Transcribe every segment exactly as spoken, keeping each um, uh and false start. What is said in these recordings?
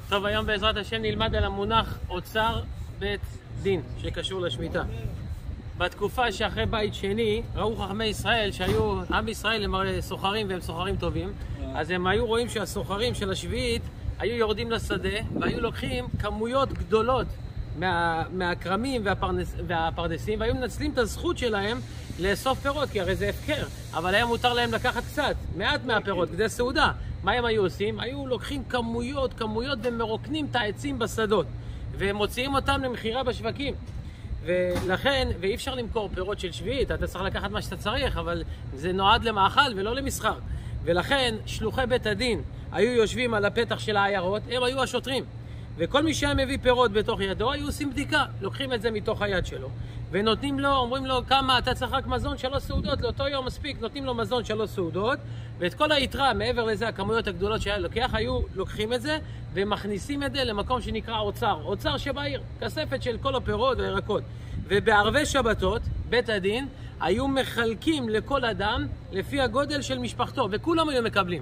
טוב, היום בעזרת השם נלמד על המונח אוצר בית דין שקשור לשמיטה. בתקופה שאחרי בית שני ראו חכמי ישראל שהיו, עם ישראל הם הרי סוחרים והם סוחרים טובים, אז הם היו רואים שהסוחרים של השביעית היו יורדים לשדה והיו לוקחים כמויות גדולות מה, מהקרמים והפרנס, והפרדסים, והיו מנצלים את הזכות שלהם לאסוף פירות, כי הרי זה הפקר, אבל היה מותר להם לקחת קצת, מעט מהפירות, כדי סעודה. מה הם היו עושים? היו לוקחים כמויות, כמויות ומרוקנים את העצים בשדות, ומוציאים אותם למחירה בשווקים. ולכן, ואי אפשר למכור פירות של שביעית, אתה צריך לקחת מה שאתה צריך, אבל זה נועד למאכל ולא למסחר. ולכן, שלוחי בית הדין היו יושבים על הפתח של העיירות, הם היו השוטרים. וכל מי שהיה מביא פירות בתוך ידו, היו עושים בדיקה, לוקחים את זה מתוך היד שלו, ונותנים לו, אומרים לו כמה, אתה צריך רק מזון שלוש סעודות, לאותו יום מספיק, נותנים לו מזון שלוש סעודות, ואת כל היתרה, מעבר לזה, הכמויות הגדולות שהיה לוקח, היו לוקחים את זה, ומכניסים את זה למקום שנקרא אוצר, אוצר שבעיר, כספת של כל הפירות והירקות. ובערבי שבתות, בית הדין, היו מחלקים לכל אדם, לפי הגודל של משפחתו, וכולם היו מקבלים.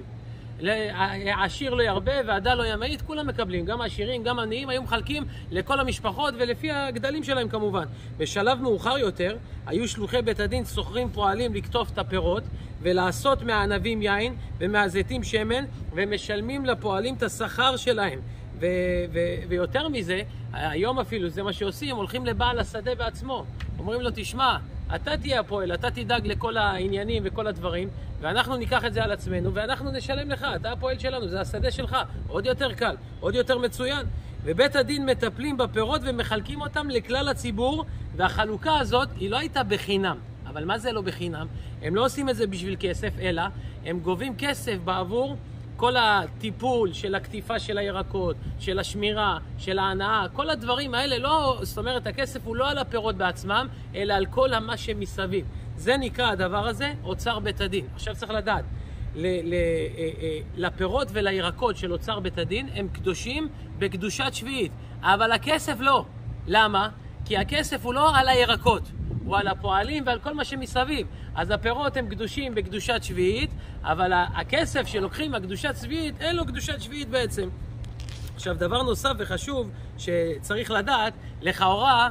העשיר לא ירבה והדל לא ימעיט, כולם מקבלים, גם העשירים, גם העניים, היו מחלקים לכל המשפחות ולפי הגדלים שלהם כמובן. בשלב מאוחר יותר, היו שלוחי בית הדין סוחרים פועלים לקטוף את הפירות ולעשות מהענבים יין ומהזיתים שמן, ומשלמים לפועלים את השכר שלהם. ו- ו- ויותר מזה, היום אפילו זה מה שעושים, הולכים לבעל השדה בעצמו, אומרים לו תשמע, אתה תהיה הפועל, אתה תדאג לכל העניינים וכל הדברים, ואנחנו ניקח את זה על עצמנו ואנחנו נשלם לך, אתה הפועל שלנו, זה השדה שלך, עוד יותר קל, עוד יותר מצוין. ובית הדין מטפלים בפירות ומחלקים אותם לכלל הציבור, והחלוקה הזאת היא לא הייתה בחינם. אבל מה זה לא בחינם? הם לא עושים את זה בשביל כסף, אלא הם גובים כסף בעבור כל הטיפול של הקטיפה של הירקות, של השמירה, של ההנאה, כל הדברים האלה לא, זאת אומרת, הכסף הוא לא על הפירות בעצמם, אלא על כל מה שמסביב. זה נקרא הדבר הזה, אוצר בית הדין. עכשיו צריך לדעת, ל- ל- לפירות ולירקות של אוצר בית הדין, הם קדושים בקדושת שביעית, אבל הכסף לא. למה? כי הכסף הוא לא על הירקות, הוא על הפועלים ועל כל מה שמסביב. אז הפירות הם קדושים בקדושת שביעית, אבל הכסף שלוקחים מהקדושת שביעית, אין לו קדושת שביעית בעצם. עכשיו, דבר נוסף וחשוב שצריך לדעת, לכאורה,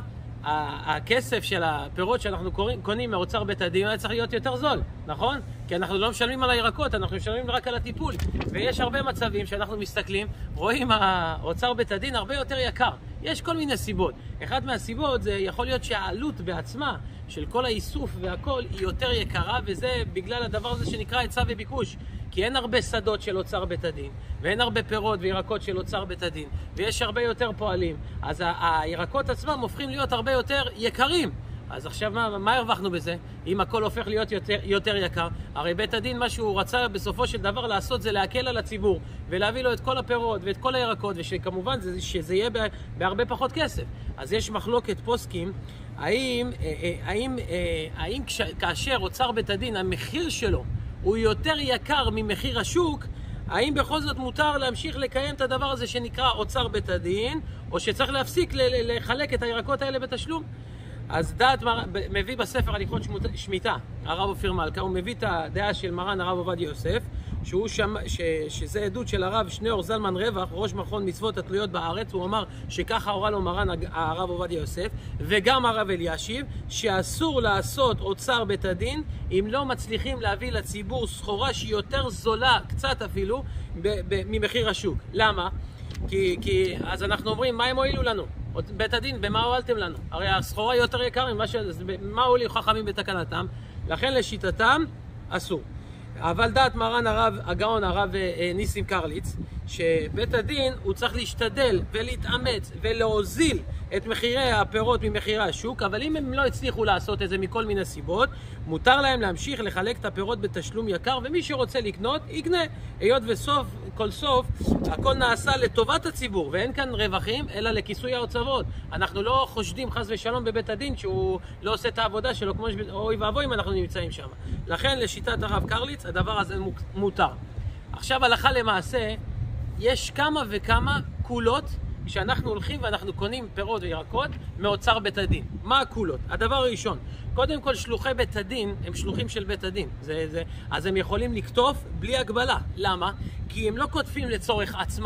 הכסף של הפירות שאנחנו קונים מאוצר בית הדין היה צריך להיות יותר זול, נכון? כי אנחנו לא משלמים על הירקות, אנחנו משלמים רק על הטיפול. ויש הרבה מצבים שאנחנו מסתכלים, רואים האוצר בית הדין הרבה יותר יקר. יש כל מיני סיבות. אחת מהסיבות זה יכול להיות שהעלות בעצמה של כל האיסוף והכל היא יותר יקרה, וזה בגלל הדבר הזה שנקרא היצע וביקוש. כי אין הרבה שדות של אוצר בית הדין, ואין הרבה פירות וירקות של אוצר בית הדין, ויש הרבה יותר פועלים. אז הירקות עצמם הופכים להיות הרבה יותר יקרים. אז עכשיו מה, מה הרווחנו בזה? אם הכל הופך להיות יותר, יותר יקר, הרי בית הדין מה שהוא רצה בסופו של דבר לעשות זה להקל על הציבור, ולהביא לו את כל הפירות ואת כל הירקות, ושכמובן זה, שזה יהיה בהרבה פחות כסף. אז יש מחלוקת פוסקים, האם, האם, האם כש, כאשר אוצר בית הדין המחיר שלו הוא יותר יקר ממחיר השוק, האם בכל זאת מותר להמשיך לקיים את הדבר הזה שנקרא אוצר בית הדין, או שצריך להפסיק לחלק את הירקות האלה בתשלום? אז דעת מביא בספר הליכות שמיטה, הרב אופיר מלכה, הוא מביא את הדעה של מרן הרב עובדיה יוסף, שהוא שמ... ש... שזה עדות של הרב שניאור זלמן רווח, ראש מכון מצוות התלויות בארץ. הוא אמר שככה הורה לו מרן הרב עובדיה יוסף, וגם הרב אלישיב, שאסור לעשות אוצר בית הדין אם לא מצליחים להביא לציבור סחורה שהיא יותר זולה, קצת אפילו, ב... ב... ממחיר השוק. למה? כי, כי אז אנחנו אומרים, מה הם הועילו לנו? בית הדין, במה הועלתם לנו? הרי הסחורה היא יותר יקרה, מה, ש... מה הועילו חכמים בתקנתם? לכן לשיטתם אסור. אבל דעת מרן הרב הגאון הרב ניסים קרליץ, שבית הדין הוא צריך להשתדל ולהתאמץ ולהוזיל את מחירי הפירות ממחירי השוק, אבל אם הם לא הצליחו לעשות את זה מכל מיני סיבות, מותר להם להמשיך לחלק את הפירות בתשלום יקר, ומי שרוצה לקנות יקנה, היות וסוף כל סוף הכל נעשה לטובת הציבור, ואין כאן רווחים אלא לכיסוי ההוצאות. אנחנו לא חושדים חס ושלום בבית הדין שהוא לא עושה את העבודה שלו, כמו שאוי ואבוי אם אנחנו נמצאים שם. לכן לשיטת הרב קרליץ הדבר הזה מותר. עכשיו הלכה למעשה, יש כמה וכמה קולות כשאנחנו הולכים ואנחנו קונים פירות וירקות מאוצר בית הדין. מה הקולות? הדבר הראשון, קודם כל שלוחי בית הדין הם שלוחים של בית הדין, זה, זה, אז הם יכולים לקטוף בלי הגבלה. למה? כי הם לא כותפים לצורך עצמם,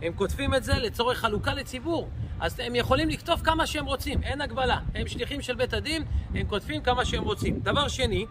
הם כותבים את זה לצורך חלוקה לציבור. אז הם יכולים לכתוב כמה שהם רוצים, אין הגבלה. הם שליחים של בית הדין, הם כותבים כמה שהם רוצים. דבר שני,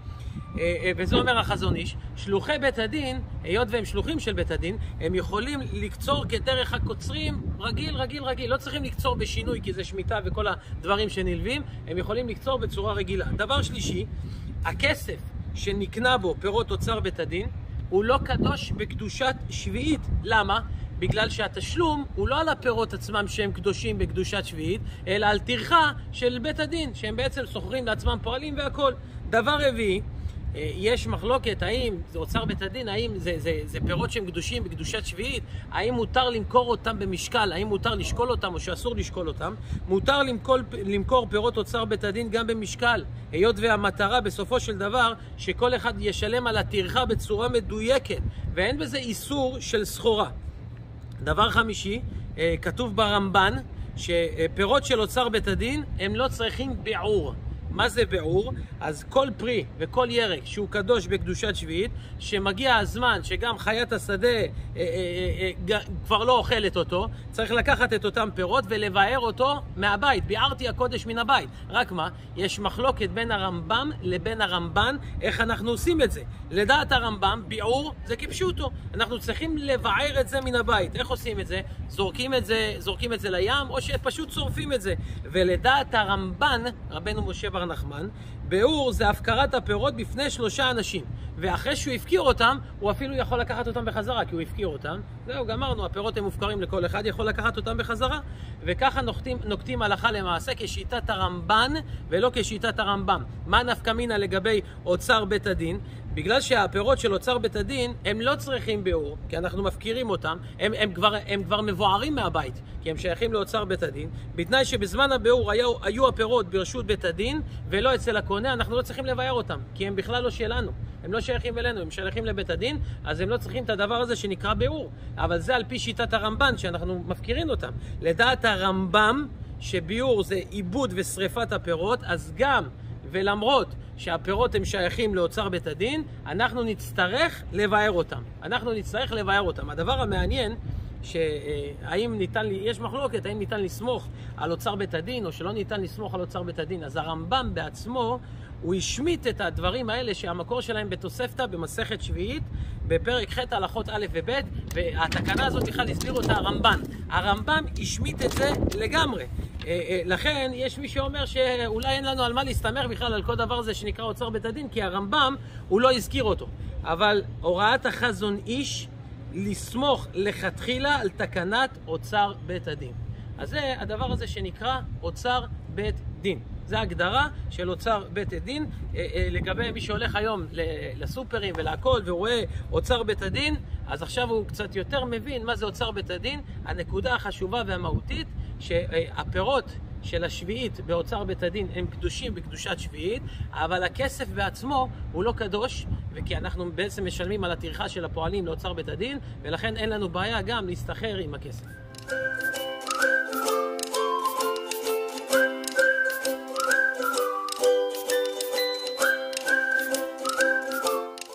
וזה אומר החזון איש, שלוחי בית הדין, היות והם שלוחים של בית הדין, הם יכולים לקצור כדרך הקוצרים רגיל, רגיל, רגיל. לא צריכים לקצור בשינוי, כי זה שמיטה וכל הדברים שנלווים, הם יכולים לקצור בצורה רגילה. דבר שלישי, הכסף שנקנה בו פירות אוצר בית הדין, הוא לא קדוש בקדושת שביעית. למה? בגלל שהתשלום הוא לא על הפירות עצמם שהם קדושים בקדושת שביעית, אלא על טרחה של בית הדין, שהם בעצם סוחרים לעצמם פועלים והכל. דבר רביעי, יש מחלוקת האם זה אוצר בית הדין, האם זה, זה, זה פירות שהם קדושים בקדושת שביעית, האם מותר למכור אותם במשקל, האם מותר לשקול אותם או שאסור לשקול אותם. מותר למכור, למכור פירות אוצר בית הדין גם במשקל, היות והמטרה בסופו של דבר שכל אחד ישלם על הטרחה בצורה מדויקת, ואין בזה איסור של סחורה. דבר חמישי, כתוב ברמב"ן שפירות של אוצר בית הדין הם לא צריכים ביעור. מה זה ביעור? אז כל פרי וכל ירק שהוא קדוש בקדושת שביעית, שמגיע הזמן שגם חיית השדה אה, אה, אה, אה, כבר לא אוכלת אותו, צריך לקחת את אותם פירות ולבאר אותו מהבית. ביערתי הקודש מן הבית. רק מה? יש מחלוקת בין הרמב"ם לבין הרמב"ן איך אנחנו עושים את זה. לדעת הרמב"ם, ביעור זה כפשוטו. אנחנו צריכים לבאר את זה מן הבית. איך עושים את זה? זורקים את זה, זורקים את זה לים, או שפשוט שורפים את זה. ולדעת הרמב"ן, רבנו משה בר נחמן, ביעור זה הפקרת הפירות בפני שלושה אנשים, ואחרי שהוא הפקיר אותם הוא אפילו יכול לקחת אותם בחזרה, כי הוא הפקיר אותם. זהו, גמרנו, הפירות הם מופקרים לכל אחד, יכול לקחת אותם בחזרה. וככה נוקטים, נוקטים הלכה למעשה כשיטת הרמב"ן ולא כשיטת הרמב"ם. מה נפקא מינה לגבי אוצר בית הדין? בגלל שהפירות של אוצר בית הדין הם לא צריכים ביעור, כי אנחנו מפקירים אותם, הם, הם, כבר, הם כבר מבוערים מהבית, כי הם שייכים לאוצר בית הדין, בתנאי שבזמן הביעור היו, היו הפירות ברשות בית הדין ולא אצל הקונה, אנחנו לא צריכים לבאר אותם, כי הם בכלל לא שלנו, הם לא שייכים אלינו, הם שייכים לבית הדין, אז הם לא צריכים את הדבר הזה שנקרא ביעור. אבל זה על פי שיטת הרמב"ן שאנחנו מפקירים אותם. לדעת הרמב"ם שביעור זה עיבוד ושריפת הפירות, אז גם ולמרות שהפירות הם שייכים לאוצר בית הדין, אנחנו נצטרך לבאר אותם. אנחנו נצטרך לבאר אותם. הדבר המעניין, שהאם ניתן, יש מחלוקת, האם ניתן לסמוך על אוצר בית הדין או שלא ניתן לסמוך על אוצר בית הדין. אז הרמב"ם בעצמו, הוא השמיט את הדברים האלה שהמקור שלהם בתוספתא במסכת שביעית, בפרק ח' הלכות א' וב', והתקנה הזאת בכלל הסביר אותה הרמב"ן. הרמב"ם השמיט את זה לגמרי. לכן יש מי שאומר שאולי אין לנו על מה להסתמך בכלל על כל דבר הזה שנקרא אוצר בית הדין, כי הרמב"ם הוא לא הזכיר אותו. אבל הוראת החזון איש לסמוך לכתחילה על תקנת אוצר בית הדין. אז זה הדבר הזה שנקרא אוצר בית דין. זה הגדרה של אוצר בית הדין. לגבי מי שהולך היום לסופרים ולהכל ורואה אוצר בית הדין, אז עכשיו הוא קצת יותר מבין מה זה אוצר בית הדין. הנקודה החשובה והמהותית שהפירות של השביעית באוצר בית הדין הם קדושים בקדושת שביעית, אבל הכסף בעצמו הוא לא קדוש, וכי אנחנו בעצם משלמים על הטרחה של הפועלים לאוצר בית הדין, ולכן אין לנו בעיה גם להסתחר עם הכסף.